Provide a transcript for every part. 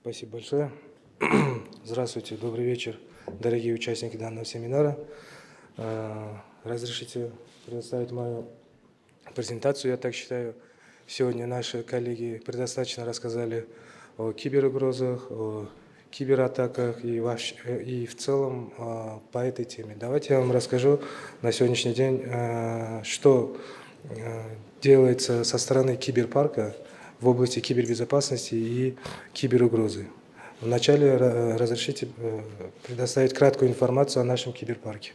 Спасибо большое. Здравствуйте, добрый вечер, дорогие участники данного семинара. Разрешите предоставить мою презентацию. Я так считаю, сегодня наши коллеги предостаточно рассказали о киберугрозах, о кибератаках и в целом по этой теме. Давайте я вам расскажу на сегодняшний день, что делается со стороны киберпарка в области кибербезопасности и киберугрозы. Вначале разрешите предоставить краткую информацию о нашем киберпарке.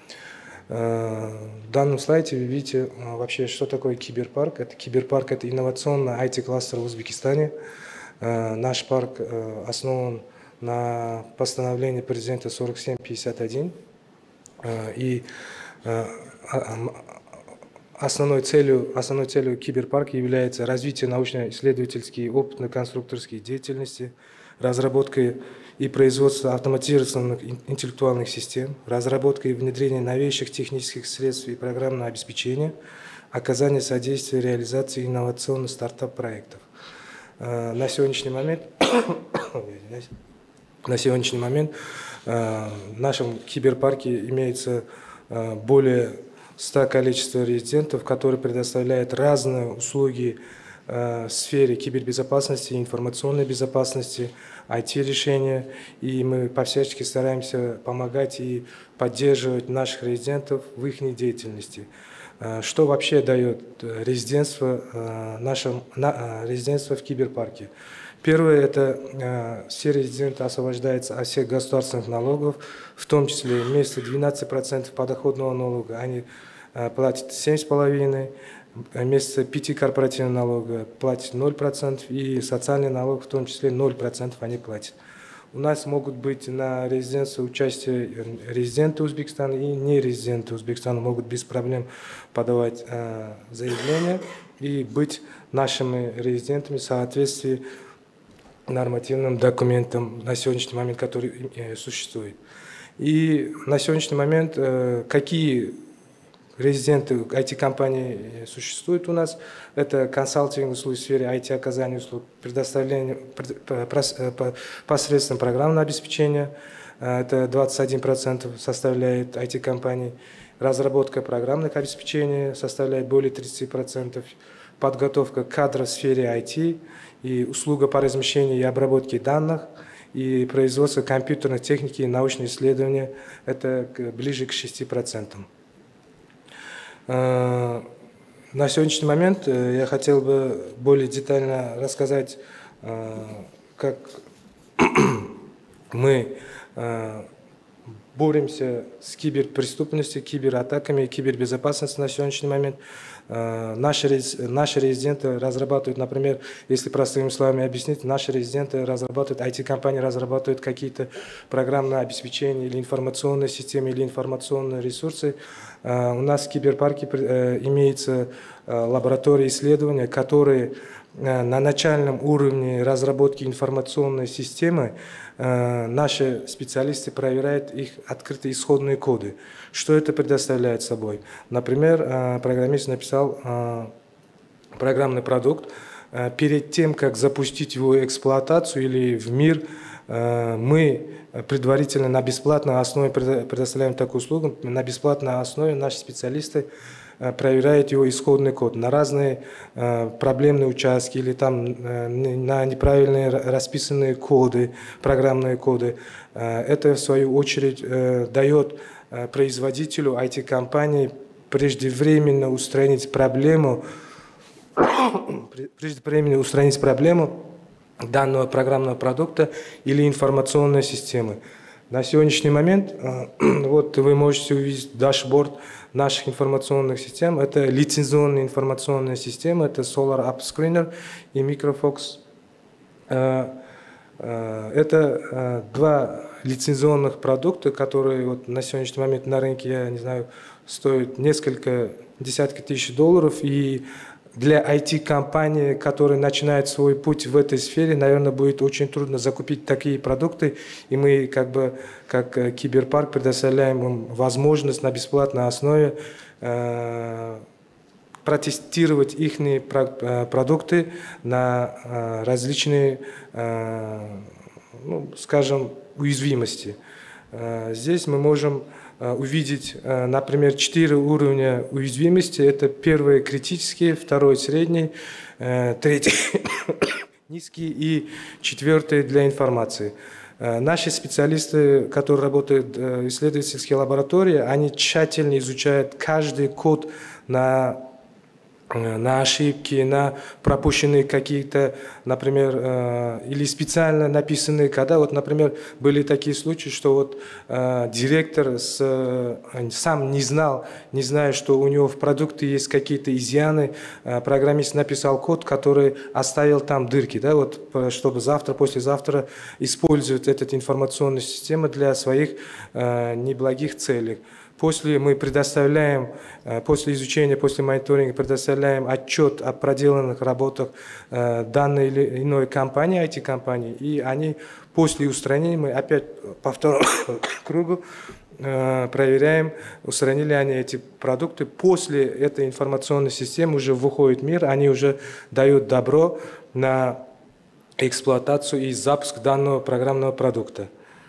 В данном слайде вы видите вообще, что такое киберпарк. Киберпарк – это инновационный IT-кластер в Узбекистане. Наш парк основан на постановлении президента 4751. И основной целью киберпарка является развитие научно-исследовательской и опытно-конструкторской деятельности, разработка и производство автоматизированных интеллектуальных систем, разработка и внедрение новейших технических средств и программного обеспечения, оказание содействия реализации инновационных стартап-проектов. На сегодняшний момент в нашем киберпарке имеется более 100 количества резидентов, которые предоставляют разные услуги в сфере кибербезопасности, информационной безопасности, IT-решения. И мы по-всячески стараемся помогать и поддерживать наших резидентов в их деятельности. Что вообще дает резидентство в киберпарке? Первое – это все резиденты освобождаются от всех государственных налогов, в том числе вместо 12% подоходного налога они платят 7,5%, вместо 5% корпоративного налога платят 0%, и социальный налог в том числе 0% они платят. У нас могут быть на резидентство участие резиденты Узбекистана и нерезиденты Узбекистана, могут без проблем подавать заявления и быть нашими резидентами в соответствии нормативным документам на сегодняшний момент, который существует. И на сегодняшний момент какие резиденты IT-компании существуют у нас? Это консалтинг услуг в сфере IT-оказания услуг, предоставление посредством программного обеспечения, это 21% составляет IT-компаний, разработка программных обеспечений составляет более 30%, подготовка кадров в сфере IT, и услуга по размещению и обработке данных, и производство компьютерной техники и научные исследования – это ближе к 6%. На сегодняшний момент я хотел бы более детально рассказать, как мы боремся с киберпреступностью, кибератаками и кибербезопасностью на сегодняшний момент. Наши резиденты разрабатывают, например, если простыми словами объяснить, наши резиденты разрабатывают, IT-компании разрабатывают какие-то программные обеспечения или информационные системы, или информационные ресурсы. У нас в киберпарке имеется лаборатория исследования, которые на начальном уровне разработки информационной системы наши специалисты проверяют их открытые исходные коды. Что это предоставляет собой? Например, программист написал программный продукт. Перед тем, как запустить его эксплуатацию или в мир, мы предварительно на бесплатной основе предоставляем такую услугу. На бесплатной основе наши специалисты проверяют его исходный код на разные проблемные участки или там на неправильные расписанные коды, программные коды. Это, в свою очередь, дает производителю IT-компании преждевременно устранить проблему данного программного продукта или информационной системы. На сегодняшний момент вот вы можете увидеть дашборд наших информационных систем. Это лицензионные информационные системы, это Solar App Screener и Microfox. Это два лицензионных продукта, которые вот на сегодняшний момент на рынке, я не знаю, стоят несколько десятков тысяч долларов. И для IT-компании, которые начинают свой путь в этой сфере, наверное, будет очень трудно закупить такие продукты. И мы, как киберпарк, предоставляем им возможность на бесплатной основе протестировать их продукты на различные ну, скажем, уязвимости. Здесь мы можем увидеть, например, 4 уровня уязвимости. Это первый критический, второй средний, третий низкий и 4 для информации. Наши специалисты, которые работают в исследовательской лаборатории, они тщательно изучают каждый код на ошибки, на пропущенные какие-то, например, или специально написанные кода. Вот, например, были такие случаи, что вот директор сам не зная, что у него в продукте есть какие-то изъяны, программист написал код, который оставил там дырки, да, вот, чтобы завтра, послезавтра использовать эту информационную систему для своих неблагих целей. После мы предоставляем, после изучения, после мониторинга предоставляем отчет о проделанных работах данной или иной компании, IT-компании, и они после устранения, мы опять по второму кругу проверяем, устранили они эти продукты. После этой информационной системы уже выходит в мир, они уже дают добро на эксплуатацию и запуск данного программного продукта.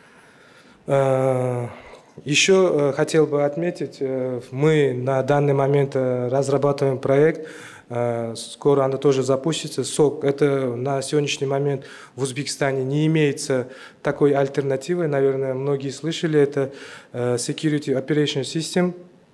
Еще хотел бы отметить, мы на данный момент разрабатываем проект, скоро она тоже запустится. СОК, это на сегодняшний момент в Узбекистане не имеется такой альтернативы, наверное, многие слышали, это Security Operation System.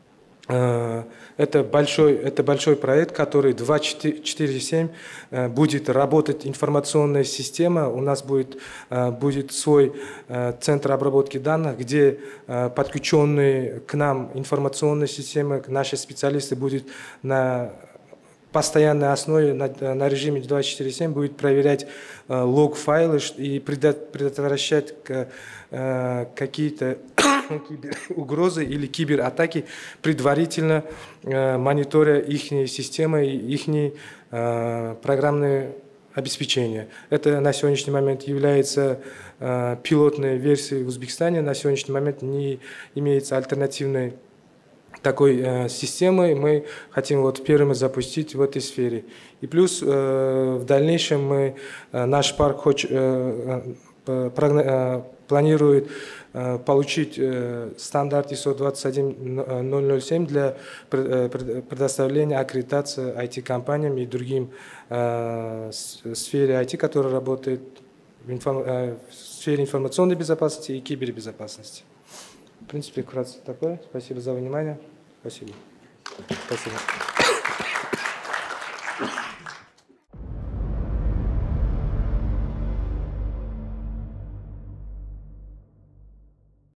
Это большой проект, который 24/7 будет работать информационная система. У нас будет свой центр обработки данных, где подключенные к нам информационные системы, наши специалисты будут на постоянной основе, на режиме 24/7 будет проверять лог-файлы и предотвращать какие-то угрозы или кибератаки, предварительно мониторя их системы и их программное обеспечение. Это на сегодняшний момент является пилотной версией в Узбекистане. На сегодняшний момент не имеется альтернативной такой системы. Мы хотим вот первыми запустить в этой сфере. И плюс в дальнейшем наш парк планирует получить стандарт ISO 21007 для предоставления аккредитации IT-компаниям и другим в сфере IT, которые работают в сфере информационной безопасности и кибербезопасности. В принципе, вкратце такое. Спасибо за внимание. Спасибо. Спасибо.